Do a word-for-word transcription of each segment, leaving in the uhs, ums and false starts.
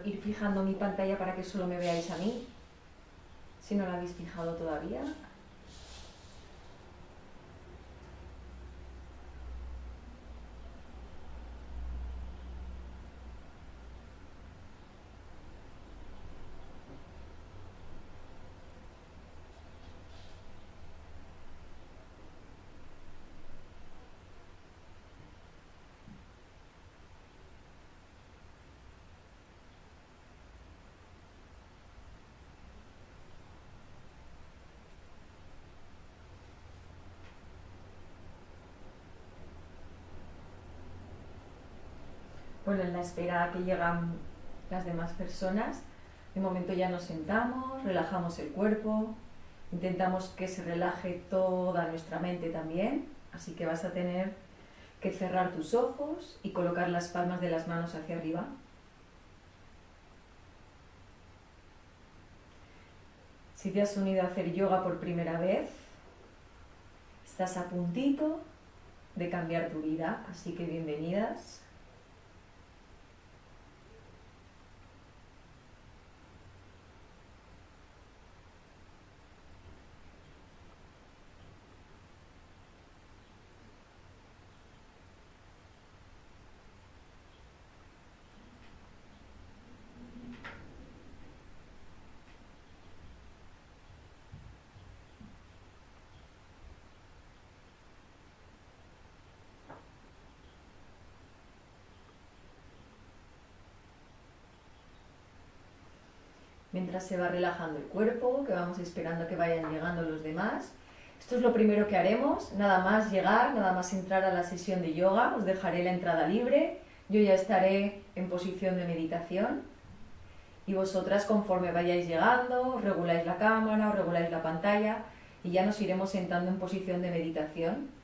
ir fijando mi pantalla para que solo me veáis a mí, si no la habéis fijado todavía. Bueno, en la espera a que llegan las demás personas, de momento ya nos sentamos, relajamos el cuerpo, intentamos que se relaje toda nuestra mente también, así que vas a tener que cerrar tus ojos y colocar las palmas de las manos hacia arriba. Si te has unido a hacer yoga por primera vez, estás a puntito de cambiar tu vida, así que bienvenidas. Mientras se va relajando el cuerpo, que vamos esperando a que vayan llegando los demás. Esto es lo primero que haremos, nada más llegar, nada más entrar a la sesión de yoga, os dejaré la entrada libre, yo ya estaré en posición de meditación y vosotras conforme vayáis llegando, os reguláis la cámara, os reguláis la pantalla y ya nos iremos sentando en posición de meditación.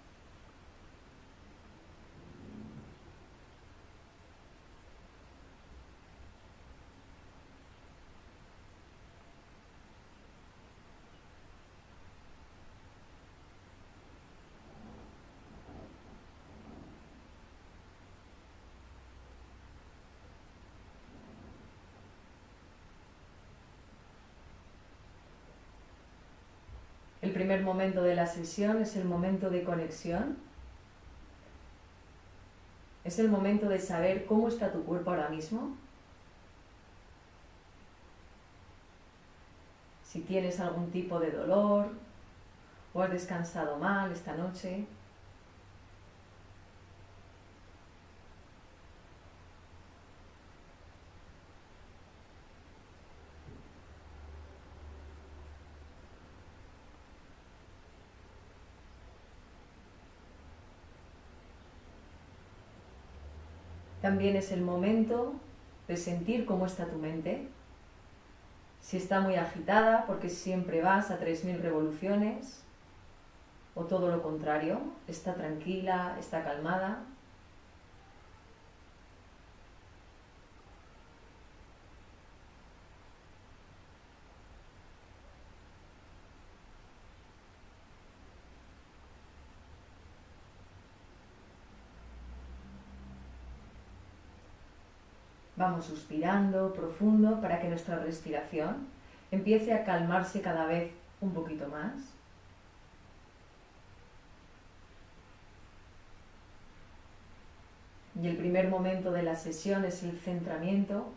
El primer momento de la sesión es el momento de conexión. Es el momento de saber cómo está tu cuerpo ahora mismo. Si tienes algún tipo de dolor o has descansado mal esta noche. También es el momento de sentir cómo está tu mente. Si está muy agitada, porque siempre vas a tres mil revoluciones, o todo lo contrario, está tranquila, está calmada. Vamos suspirando profundo para que nuestra respiración empiece a calmarse cada vez un poquito más. Y el primer momento de la sesión es el centramiento.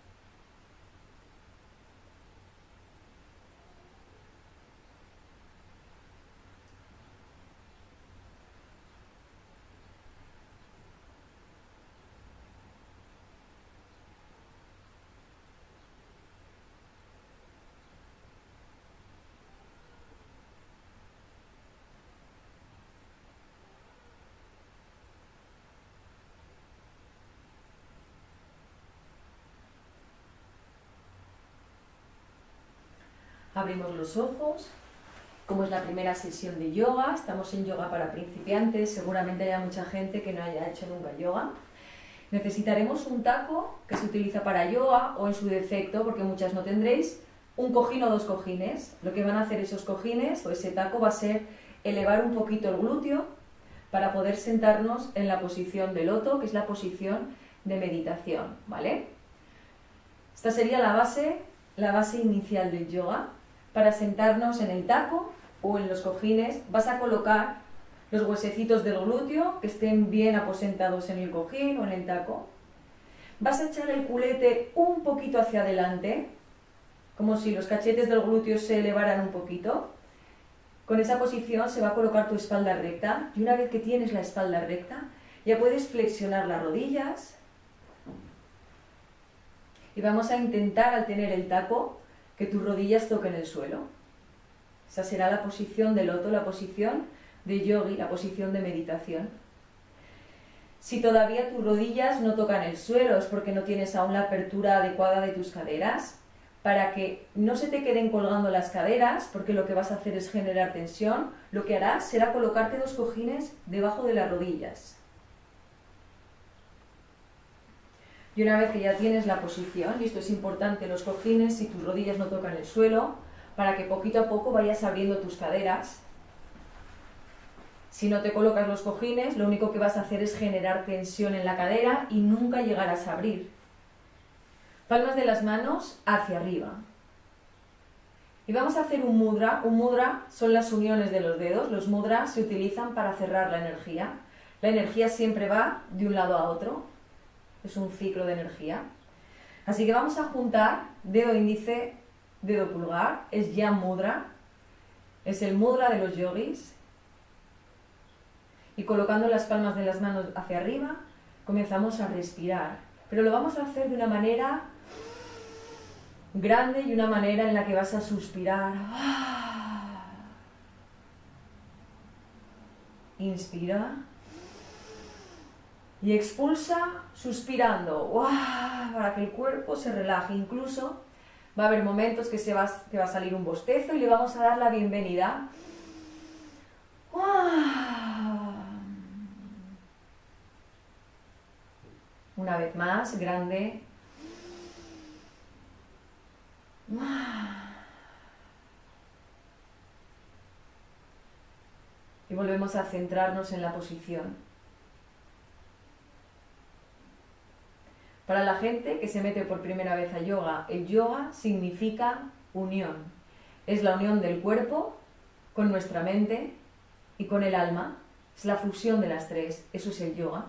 Abrimos los ojos, como es la primera sesión de yoga, estamos en yoga para principiantes, seguramente haya mucha gente que no haya hecho nunca yoga. Necesitaremos un taco que se utiliza para yoga o en su defecto, porque muchas no tendréis, un cojín o dos cojines. Lo que van a hacer esos cojines o ese taco va a ser elevar un poquito el glúteo para poder sentarnos en la posición de loto, que es la posición de meditación, ¿vale? Esta sería la base, la base inicial del yoga. Para sentarnos en el taco o en los cojines vas a colocar los huesecitos del glúteo que estén bien aposentados en el cojín o en el taco. Vas a echar el culete un poquito hacia adelante, como si los cachetes del glúteo se elevaran un poquito. Con esa posición se va a colocar tu espalda recta y una vez que tienes la espalda recta ya puedes flexionar las rodillas y vamos a intentar, al tener el taco, que tus rodillas toquen el suelo. Esa será la posición de loto, la posición de yogi, la posición de meditación. Si todavía tus rodillas no tocan el suelo es porque no tienes aún la apertura adecuada de tus caderas. Para que no se te queden colgando las caderas, porque lo que vas a hacer es generar tensión, lo que harás será colocarte dos cojines debajo de las rodillas. Y una vez que ya tienes la posición, y esto es importante, los cojines, si tus rodillas no tocan el suelo, para que poquito a poco vayas abriendo tus caderas. Si no te colocas los cojines, lo único que vas a hacer es generar tensión en la cadera y nunca llegarás a abrir. Palmas de las manos hacia arriba. Y vamos a hacer un mudra. Un mudra son las uniones de los dedos. Los mudras se utilizan para cerrar la energía. La energía siempre va de un lado a otro. Es un ciclo de energía. Así que vamos a juntar dedo índice, dedo pulgar. Es ya mudra. Es el mudra de los yogis. Y colocando las palmas de las manos hacia arriba, comenzamos a respirar. Pero lo vamos a hacer de una manera grande y una manera en la que vas a suspirar. Inspira. Y expulsa suspirando. Para que el cuerpo se relaje. Incluso va a haber momentos que se va, que va a salir un bostezo y le vamos a dar la bienvenida. Una vez más, grande. Y volvemos a centrarnos en la posición. Para la gente que se mete por primera vez a yoga, el yoga significa unión. Es la unión del cuerpo con nuestra mente y con el alma. Es la fusión de las tres. Eso es el yoga.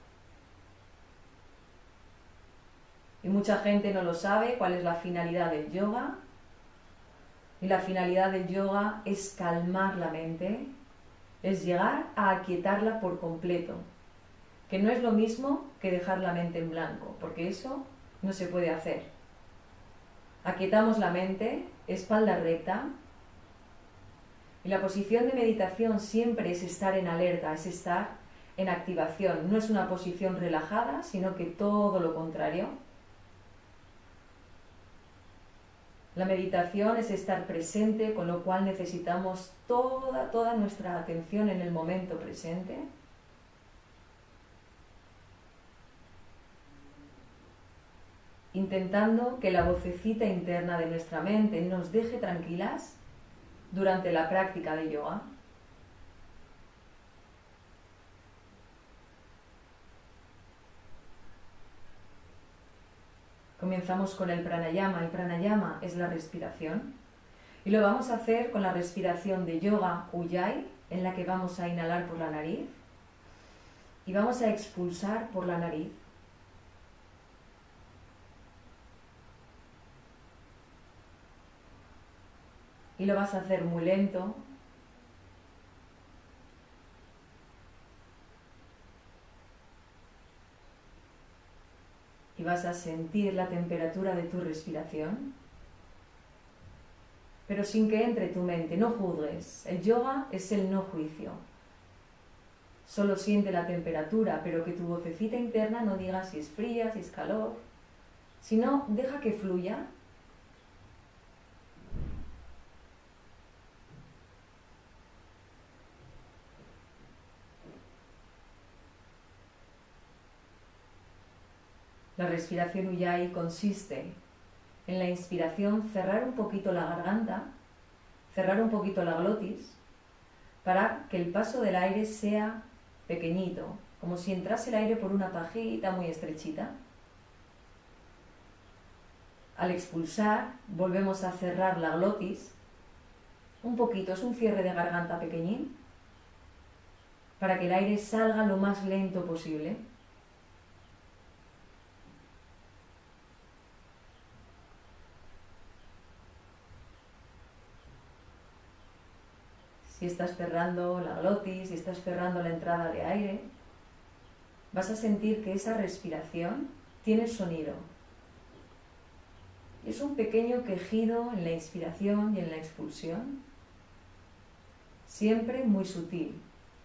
Y mucha gente no lo sabe cuál es la finalidad del yoga. Y la finalidad del yoga es calmar la mente, es llegar a aquietarla por completo. Que no es lo mismo que dejar la mente en blanco, porque eso no se puede hacer. Aquietamos la mente, espalda recta. Y la posición de meditación siempre es estar en alerta, es estar en activación. No es una posición relajada, sino que todo lo contrario. La meditación es estar presente, con lo cual necesitamos toda, toda nuestra atención en el momento presente. Intentando que la vocecita interna de nuestra mente nos deje tranquilas durante la práctica de yoga. Comenzamos con el pranayama. El pranayama es la respiración y lo vamos a hacer con la respiración de yoga Ujjayi, en la que vamos a inhalar por la nariz y vamos a expulsar por la nariz. Y lo vas a hacer muy lento. Y vas a sentir la temperatura de tu respiración, pero sin que entre tu mente. No juzgues. El yoga es el no juicio. Solo siente la temperatura, pero que tu vocecita interna no diga si es fría, si es calor, sino deja que fluya. La respiración Ujjayi consiste en la inspiración cerrar un poquito la garganta, cerrar un poquito la glotis, para que el paso del aire sea pequeñito, como si entrase el aire por una pajita muy estrechita. Al expulsar, volvemos a cerrar la glotis. Un poquito, es un cierre de garganta pequeñín, para que el aire salga lo más lento posible. Si estás cerrando la glotis, si estás cerrando la entrada de aire, vas a sentir que esa respiración tiene sonido. Es un pequeño quejido en la inspiración y en la expulsión, siempre muy sutil.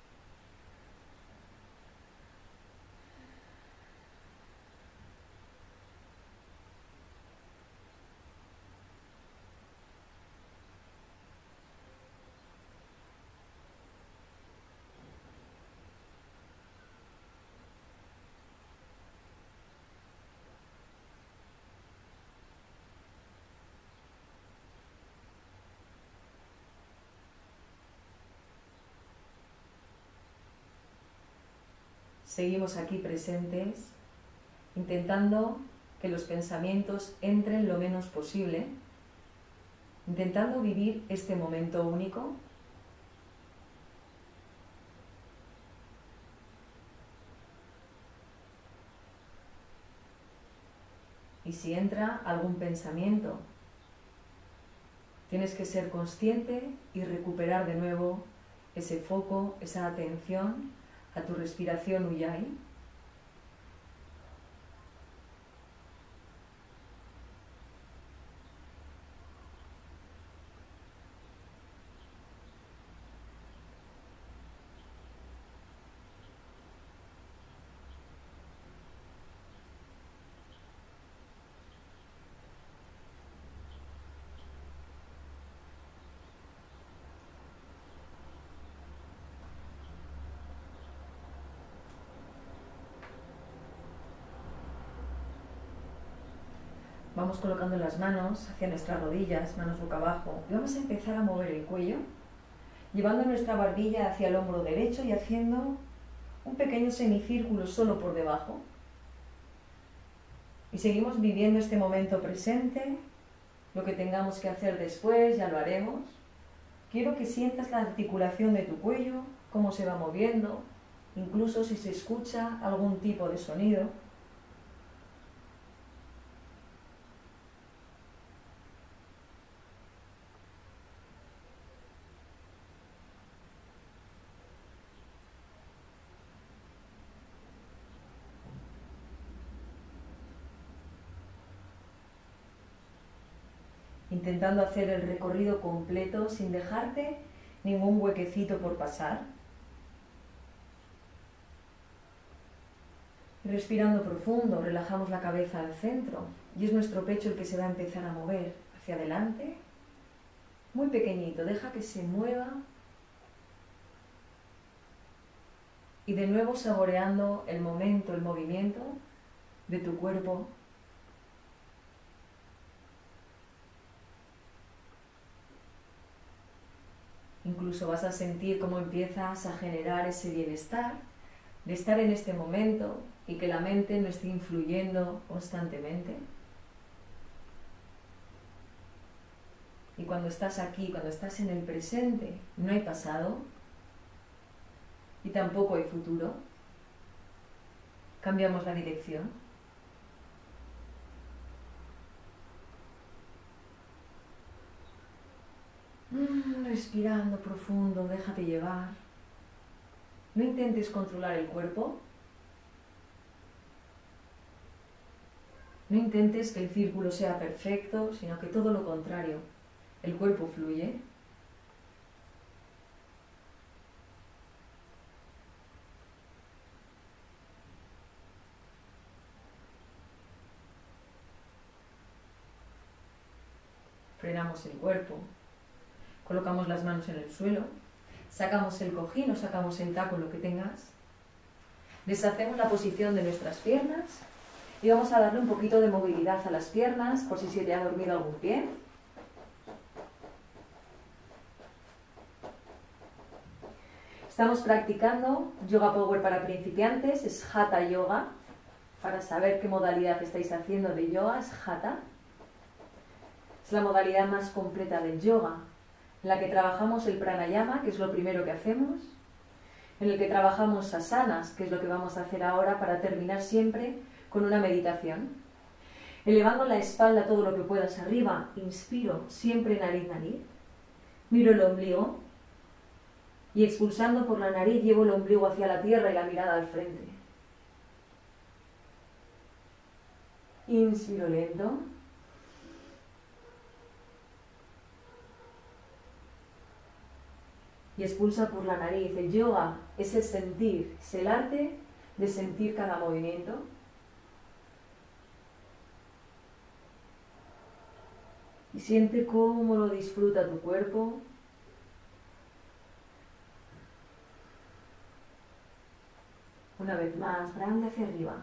Seguimos aquí presentes, intentando que los pensamientos entren lo menos posible, intentando vivir este momento único. Y si entra algún pensamiento, tienes que ser consciente y recuperar de nuevo ese foco, esa atención a tu respiración Ujjayi. Vamos colocando las manos hacia nuestras rodillas, manos boca abajo, y vamos a empezar a mover el cuello, llevando nuestra barbilla hacia el hombro derecho y haciendo un pequeño semicírculo solo por debajo. Y seguimos viviendo este momento presente. Lo que tengamos que hacer después ya lo haremos. Quiero que sientas la articulación de tu cuello, cómo se va moviendo, incluso si se escucha algún tipo de sonido. Intentando hacer el recorrido completo sin dejarte ningún huequecito por pasar. Respirando profundo, relajamos la cabeza al centro y es nuestro pecho el que se va a empezar a mover hacia adelante. Muy pequeñito, deja que se mueva. Y de nuevo saboreando el momento, el movimiento de tu cuerpo. Incluso vas a sentir cómo empiezas a generar ese bienestar de estar en este momento y que la mente no esté influyendo constantemente. Y cuando estás aquí, cuando estás en el presente, no hay pasado y tampoco hay futuro. Cambiamos la dirección. Respirando profundo, déjate llevar. No intentes controlar el cuerpo. No intentes que el círculo sea perfecto, sino que todo lo contrario. El cuerpo fluye. Frenamos el cuerpo. Colocamos las manos en el suelo, sacamos el cojín o sacamos el taco, lo que tengas. Deshacemos la posición de nuestras piernas y vamos a darle un poquito de movilidad a las piernas por si se te ha dormido algún pie. Estamos practicando Yoga Power para principiantes, es Hatha Yoga. Para saber qué modalidad estáis haciendo de yoga es Hatha. Es la modalidad más completa del yoga, en la que trabajamos el pranayama, que es lo primero que hacemos, en el que trabajamos asanas, que es lo que vamos a hacer ahora para terminar siempre con una meditación. Elevando la espalda todo lo que puedas arriba, inspiro, siempre nariz, nariz. Miro el ombligo y expulsando por la nariz llevo el ombligo hacia la tierra y la mirada al frente. Inspiro lento. Y expulsa por la nariz. El yoga es el sentir, es el arte de sentir cada movimiento. Y siente cómo lo disfruta tu cuerpo. Una vez más, grande hacia arriba.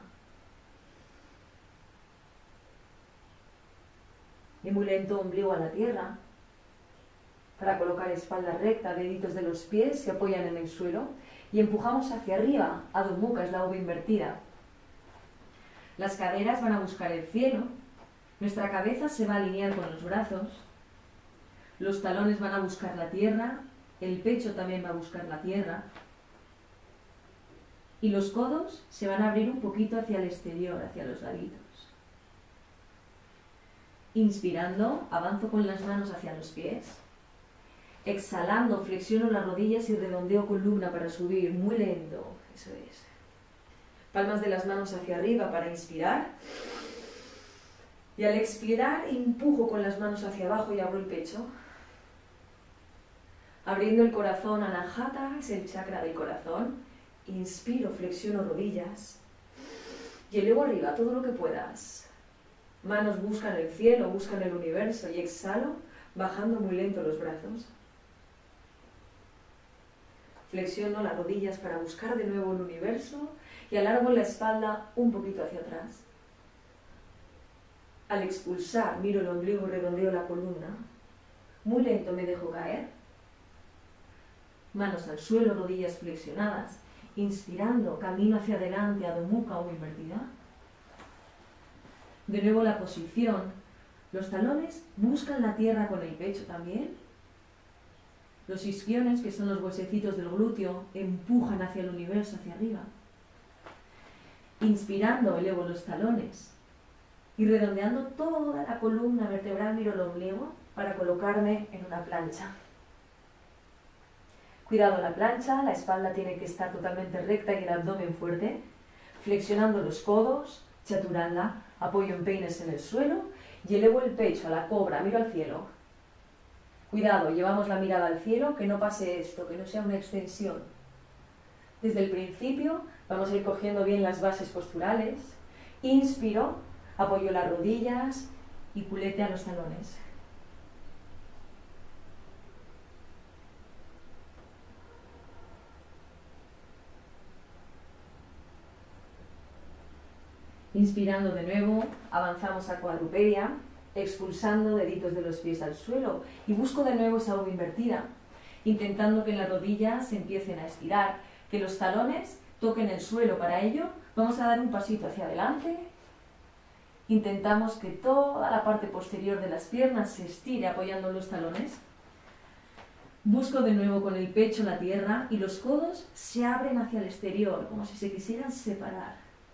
Y muy lento, ombligo a la tierra. Para colocar espalda recta, deditos de los pies se apoyan en el suelo. Y empujamos hacia arriba, Adho Mukha, es la V invertida. Las caderas van a buscar el cielo. Nuestra cabeza se va a alinear con los brazos. Los talones van a buscar la tierra. El pecho también va a buscar la tierra. Y los codos se van a abrir un poquito hacia el exterior, hacia los laditos. Inspirando, avanzo con las manos hacia los pies. Exhalando, flexiono las rodillas y redondeo columna para subir, muy lento. Eso es. Palmas de las manos hacia arriba para inspirar. Y al expirar, empujo con las manos hacia abajo y abro el pecho. Abriendo el corazón, Anahata, es el chakra del corazón. Inspiro, flexiono rodillas. Y elevo arriba todo lo que puedas. Manos buscan el cielo, buscan el universo. Y exhalo, bajando muy lento los brazos. Flexiono las rodillas para buscar de nuevo el universo. Y alargo la espalda un poquito hacia atrás. Al expulsar, miro el ombligo y redondeo la columna. Muy lento me dejo caer. Manos al suelo, rodillas flexionadas. Inspirando, camino hacia adelante, Adho Mukha o invertida. De nuevo la posición. Los talones buscan la tierra con el pecho también. Los isquiones, que son los huesecitos del glúteo, empujan hacia el universo, hacia arriba. Inspirando, elevo los talones. Y redondeando toda la columna vertebral, miro el ombligo para colocarme en una plancha. Cuidado la plancha, la espalda tiene que estar totalmente recta y el abdomen fuerte. Flexionando los codos, chaturanga, apoyo en peines en el suelo y elevo el pecho a la cobra, miro al cielo. Cuidado, llevamos la mirada al cielo, que no pase esto, que no sea una extensión. Desde el principio vamos a ir cogiendo bien las bases posturales. Inspiro. Apoyo las rodillas y culete a los talones. Inspirando de nuevo, avanzamos a cuadrupedia, expulsando deditos de los pies al suelo y busco de nuevo esa V invertida, intentando que las rodillas se empiecen a estirar, que los talones toquen el suelo. Para ello vamos a dar un pasito hacia adelante. Intentamos que toda la parte posterior de las piernas se estire apoyando los talones. Busco de nuevo con el pecho la tierra y los codos se abren hacia el exterior, como si se quisieran separar.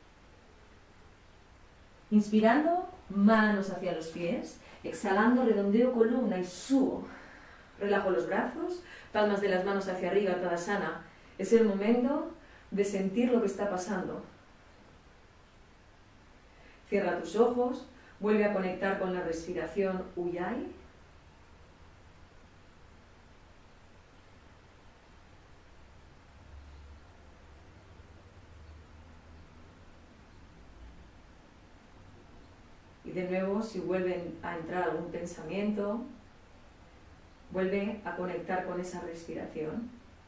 Inspirando, manos hacia los pies. Exhalando, redondeo columna y subo. Relajo los brazos, palmas de las manos hacia arriba, Tadasana. Es el momento de sentir lo que está pasando. Cierra tus ojos, vuelve a conectar con la respiración Ujjayi. Y de nuevo, si vuelven a entrar algún pensamiento, vuelve a conectar con esa respiración.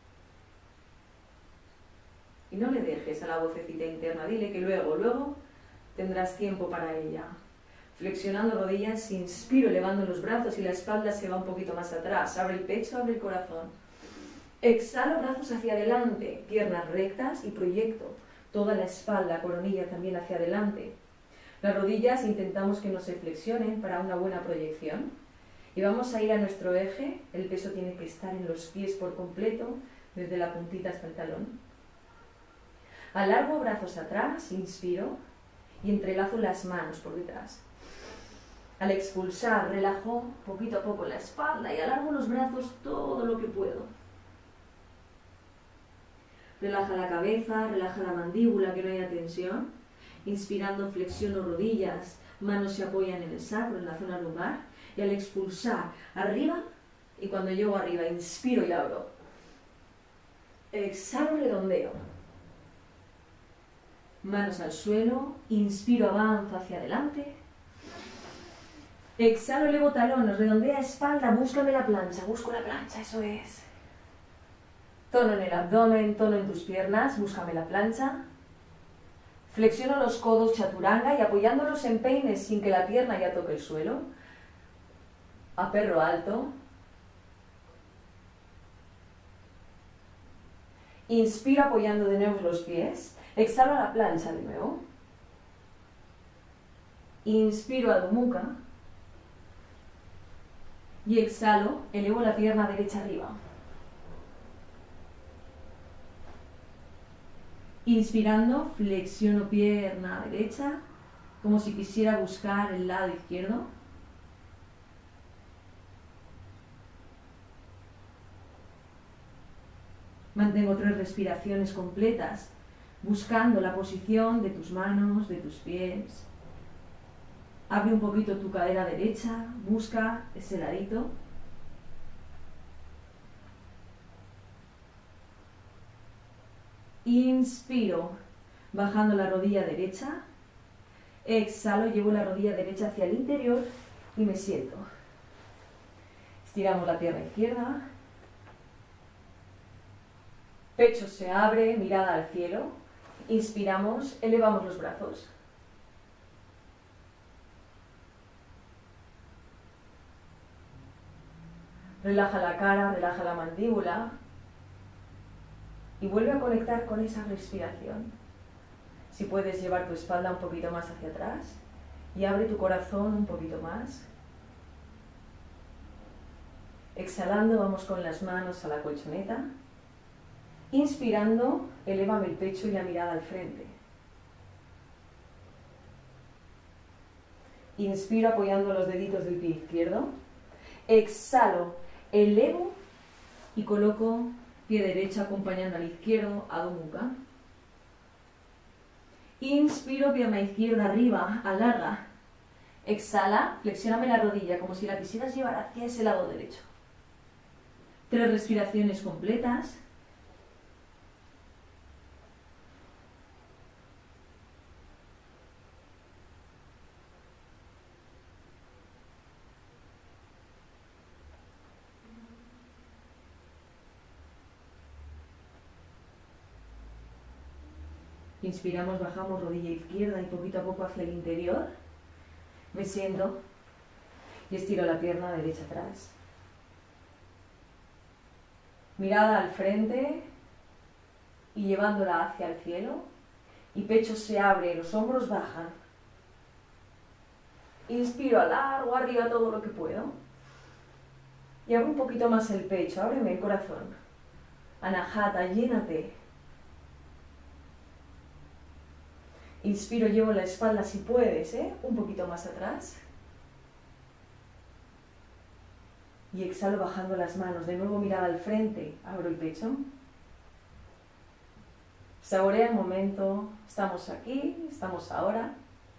Y no le dejes a la vocecita interna, dile que luego, luego, tendrás tiempo para ella. Flexionando rodillas, inspiro, elevando los brazos y la espalda se va un poquito más atrás. Abre el pecho, abre el corazón. Exhalo, brazos hacia adelante, piernas rectas y proyecto toda la espalda, coronilla también hacia adelante. Las rodillas intentamos que no se flexionen para una buena proyección. Y vamos a ir a nuestro eje, el peso tiene que estar en los pies por completo, desde la puntita hasta el talón. Alargo brazos atrás, inspiro, y entrelazo las manos por detrás. Al expulsar, relajo poquito a poco la espalda y alargo los brazos todo lo que puedo. Relaja la cabeza, relaja la mandíbula, que no haya tensión. Inspirando, flexiono rodillas, manos se apoyan en el sacro, en la zona lumbar. Y al expulsar, arriba, y cuando llego arriba, inspiro y abro. Exhalo, redondeo. Manos al suelo, inspiro, avanzo hacia adelante. Exhalo, elevo talones, redondea espalda, búscame la plancha, busco la plancha, eso es. Tono en el abdomen, tono en tus piernas, búscame la plancha. Flexiono los codos, chaturanga, y apoyándolos en peines sin que la pierna ya toque el suelo. A perro alto. Inspiro apoyando de nuevo los pies. Exhalo a la plancha de nuevo. Inspiro a Adho Mukha. Y exhalo, elevo la pierna derecha arriba. Inspirando, flexiono pierna derecha, como si quisiera buscar el lado izquierdo. Mantengo tres respiraciones completas, buscando la posición de tus manos, de tus pies. Abre un poquito tu cadera derecha, busca ese ladito. Inspiro, bajando la rodilla derecha. Exhalo, llevo la rodilla derecha hacia el interior y me siento. Estiramos la pierna izquierda. Pecho se abre, mirada al cielo. Inspiramos, elevamos los brazos. Relaja la cara, relaja la mandíbula. Y vuelve a conectar con esa respiración. Si puedes llevar tu espalda un poquito más hacia atrás y abre tu corazón un poquito más. Exhalando, vamos con las manos a la colchoneta. Inspirando, elévame el pecho y la mirada al frente. Inspiro apoyando los deditos del pie izquierdo. Exhalo, elevo y coloco pie derecho acompañando al izquierdo, Adho Mukha. Inspiro, pierna izquierda arriba, alarga. Exhala, flexióname la rodilla como si la quisieras llevar hacia ese lado derecho. Tres respiraciones completas. Inspiramos, bajamos rodilla izquierda y poquito a poco hacia el interior. Me siento y estiro la pierna derecha atrás. Mirada al frente y llevándola hacia el cielo. Y pecho se abre, los hombros bajan. Inspiro, alargo arriba todo lo que puedo. Y abro un poquito más el pecho, ábreme el corazón. Anahata, llénate. Inspiro, llevo la espalda si puedes, ¿eh? Un poquito más atrás. Y exhalo bajando las manos. De nuevo mirada al frente, abro el pecho. Saborea el momento. Estamos aquí, estamos ahora.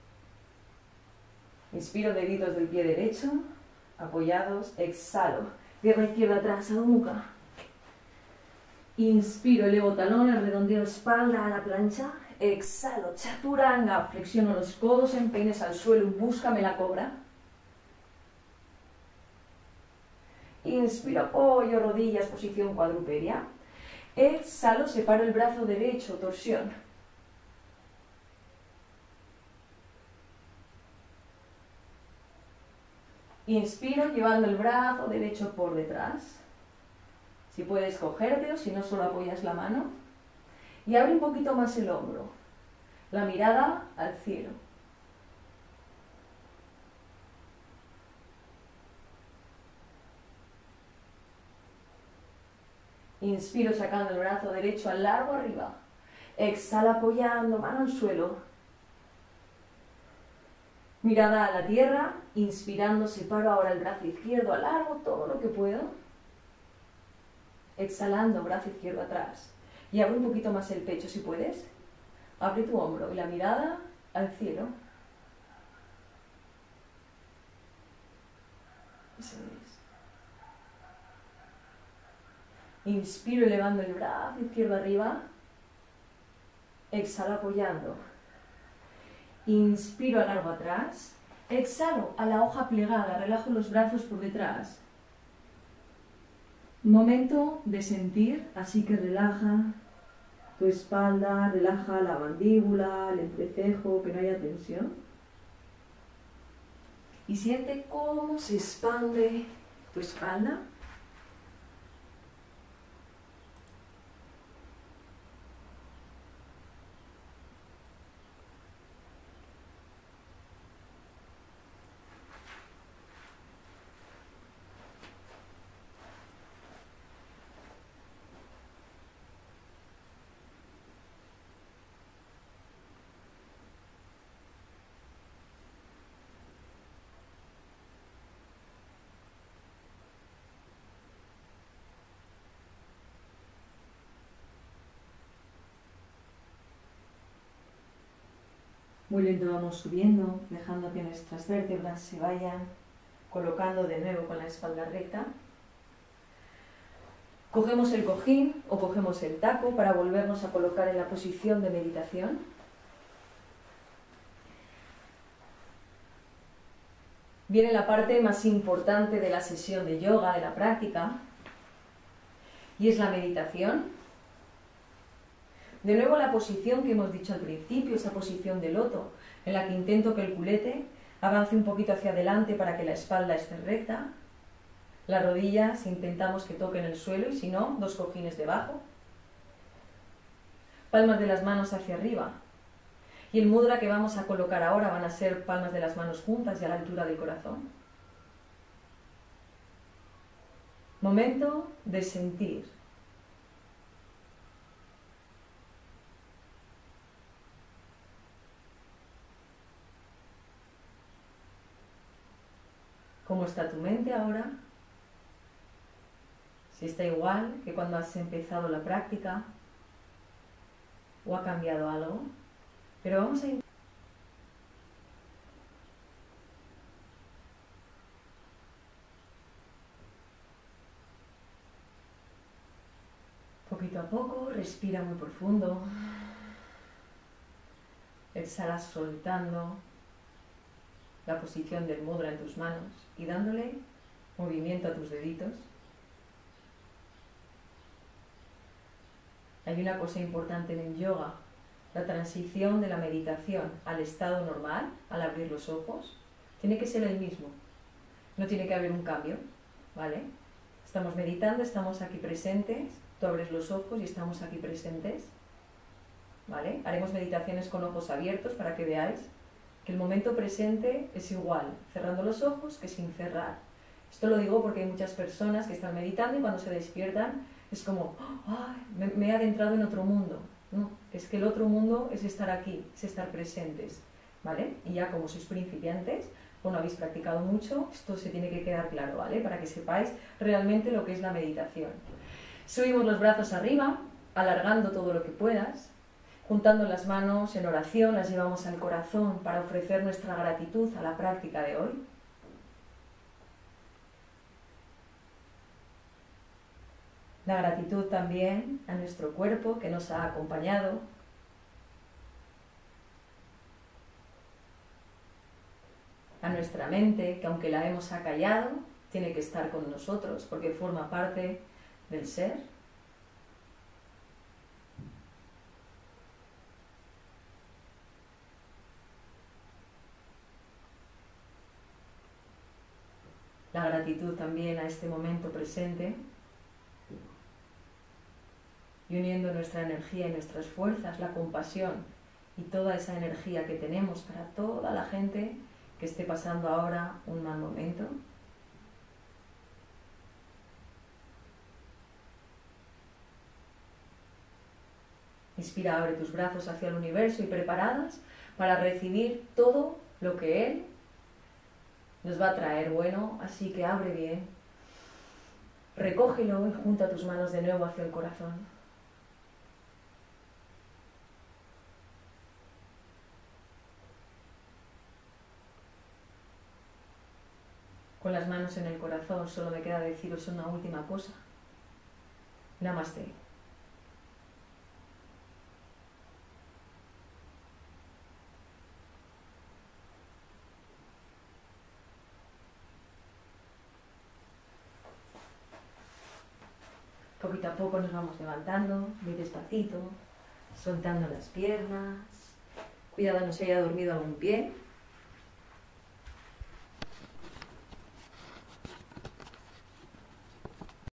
Inspiro, deditos del pie derecho, apoyados. Exhalo, pierna izquierda atrás, Adho Mukha. Inspiro, elevo talones, redondeo espalda a la plancha. Exhalo, chaturanga, flexiono los codos en peines al suelo, búscame la cobra. Inspiro, apoyo rodillas, posición cuadrupedia. Exhalo, separo el brazo derecho, torsión. Inspiro, llevando el brazo derecho por detrás. Si puedes cogerte o si no, solo apoyas la mano. Y abre un poquito más el hombro. La mirada al cielo. Inspiro sacando el brazo derecho al largo arriba. Exhala apoyando, mano al suelo. Mirada a la tierra, inspirando, separo ahora el brazo izquierdo al largo, todo lo que puedo. Exhalando, brazo izquierdo atrás. Y abre un poquito más el pecho si puedes. Abre tu hombro y la mirada al cielo. Eso es. Inspiro elevando el brazo izquierdo arriba. Exhalo apoyando. Inspiro alargo atrás. Exhalo a la hoja plegada. Relajo los brazos por detrás. Momento de sentir, así que relaja tu espalda, relaja la mandíbula, el entrecejo, que no haya tensión. Y siente cómo se expande tu espalda. Muy lento vamos subiendo, dejando que nuestras vértebras se vayan colocando de nuevo con la espalda recta. Cogemos el cojín o cogemos el taco para volvernos a colocar en la posición de meditación. Viene la parte más importante de la sesión de yoga, de la práctica, y es la meditación. De nuevo la posición que hemos dicho al principio, esa posición de loto, en la que intento que el culete avance un poquito hacia adelante para que la espalda esté recta. Las rodillas intentamos que toquen el suelo y si no, dos cojines debajo. Palmas de las manos hacia arriba. Y el mudra que vamos a colocar ahora van a ser palmas de las manos juntas y a la altura del corazón. Momento de sentir. ¿Cómo está tu mente ahora? Si está igual que cuando has empezado la práctica o ha cambiado algo. Pero vamos a ir poquito a poco, respira muy profundo. Exhala soltando la posición del mudra en tus manos y dándole movimiento a tus deditos. Hay una cosa importante en el yoga, la transición de la meditación al estado normal, al abrir los ojos, tiene que ser el mismo, no tiene que haber un cambio, ¿vale? Estamos meditando, estamos aquí presentes, tú abres los ojos y estamos aquí presentes, ¿vale? Haremos meditaciones con ojos abiertos para que veáis que el momento presente es igual, cerrando los ojos que sin cerrar. Esto lo digo porque hay muchas personas que están meditando y cuando se despiertan es como, ¡ay! Me, me he adentrado en otro mundo. No, es que el otro mundo es estar aquí, es estar presentes, ¿vale? Y ya como sois principiantes, o no habéis practicado mucho, esto se tiene que quedar claro, ¿vale? Para que sepáis realmente lo que es la meditación. Subimos los brazos arriba, alargando todo lo que puedas. Juntando las manos en oración, las llevamos al corazón para ofrecer nuestra gratitud a la práctica de hoy. La gratitud también a nuestro cuerpo que nos ha acompañado. A nuestra mente que aunque la hemos acallado, tiene que estar con nosotros porque forma parte del ser. La gratitud también a este momento presente y uniendo nuestra energía y nuestras fuerzas, la compasión y toda esa energía que tenemos para toda la gente que esté pasando ahora un mal momento. Inspira, abre tus brazos hacia el universo y preparadas para recibir todo lo que Él nos va a traer bueno, así que abre bien. Recógelo y junta tus manos de nuevo hacia el corazón. Con las manos en el corazón solo me queda deciros una última cosa. Namaste. Poquito a poco nos vamos levantando, muy despacito, soltando las piernas. Cuidado no se haya dormido algún pie.